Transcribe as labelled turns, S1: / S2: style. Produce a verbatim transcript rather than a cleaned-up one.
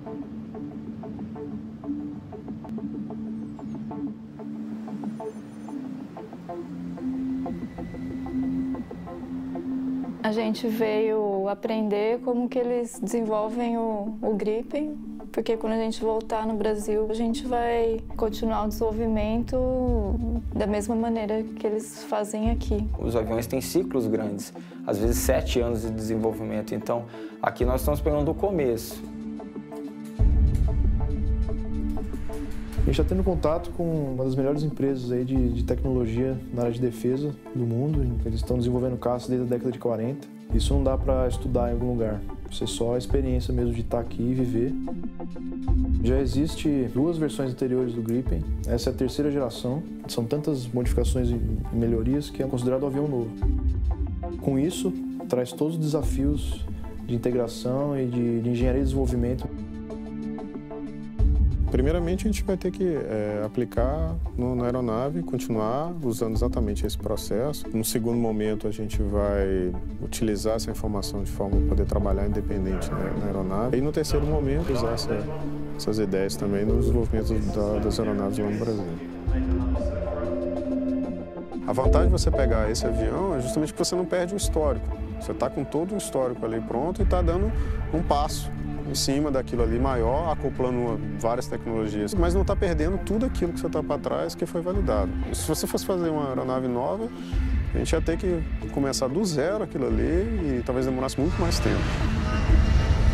S1: A gente veio aprender como que eles desenvolvem o, o Gripen, porque quando a gente voltar no Brasil, a gente vai continuar o desenvolvimento da mesma maneira que eles fazem aqui.
S2: Os aviões têm ciclos grandes, às vezes sete anos de desenvolvimento, então aqui nós estamos pegando do começo.
S3: A gente está tendo contato com uma das melhores empresas aí de, de tecnologia na área de defesa do mundo. Eles estão desenvolvendo caças desde a década de quarenta. Isso não dá para estudar em algum lugar. Isso é só a experiência mesmo de estar aqui e viver. Já existe duas versões anteriores do Gripen. Essa é a terceira geração. São tantas modificações e melhorias que é considerado um avião novo. Com isso, traz todos os desafios de integração e de, de engenharia e desenvolvimento.
S4: Primeiramente, a gente vai ter que é, aplicar no, na aeronave, continuar usando exatamente esse processo. No segundo momento, a gente vai utilizar essa informação de forma a poder trabalhar independente, né, na aeronave. E no terceiro momento, usar essa, essas ideias também no desenvolvimento da, das aeronaves lá no Brasil. A vantagem de você pegar esse avião é justamente que você não perde o histórico. Você está com todo o histórico ali pronto e está dando um passo em cima daquilo ali maior, acoplando várias tecnologias, mas não está perdendo tudo aquilo que você está para trás que foi validado. Se você fosse fazer uma aeronave nova, a gente ia ter que começar do zero aquilo ali e talvez demorasse muito mais tempo.